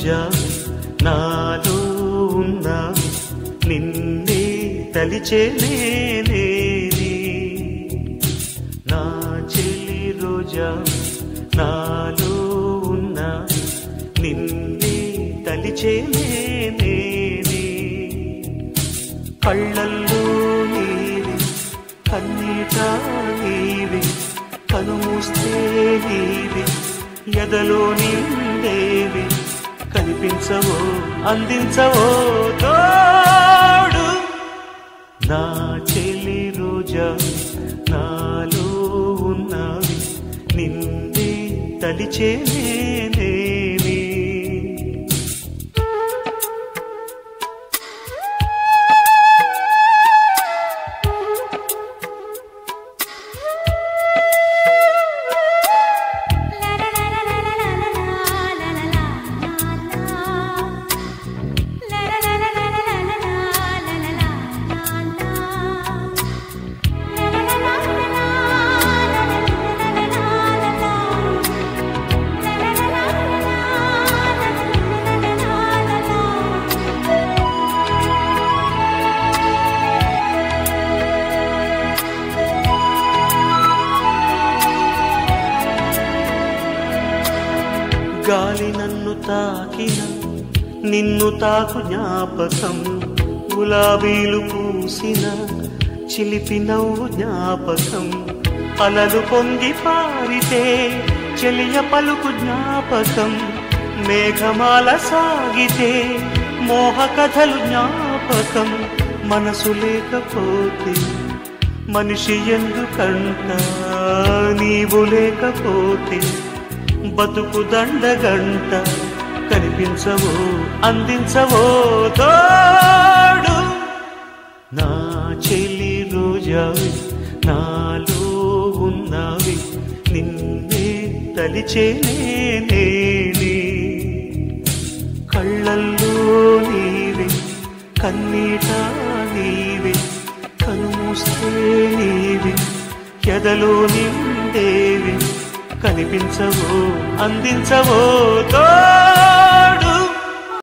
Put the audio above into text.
రోజా నాలో ఉన్నా నిన్నే తలిచేనే నా చెలి రోజా నాలో ఉన్నా నిన్నే తలిచేనే కళ్ళల్లో నీవి కన్నీట నీవి కనుమూస్తే నీవి ఎదలో నిందేవి కనిపించవో అందించవో తోడు నా చెలి రోజా నాలో ఉన్నవి నిన్నే తలిచేనేవి గాలి నన్ను తాకిన నిన్ను తాకు జ్ఞాపకం గులాబీలు పూసిన చిలిపి నవ్వు జ్ఞాపకం అలలు పొంగి పారితే చెలియ పలుకు జ్ఞాపకం మేఘమాల సాగితే మోహ కథలు జ్ఞాపకం మనసు లేకపోతే మనిషి ఎందుకంట నీవు లేకపోతే బతుకు దండగంట కనిపించవో అందించవో తోడు నా చెలి రోజావి నాలో ఉన్నవి నిన్నే తలిచేనే కళ్ళల్లో నీవి కన్నీట నీవి కనుమూస్తే నీవి ఎదలో నిందేవి కనిపించవో అందించవో తో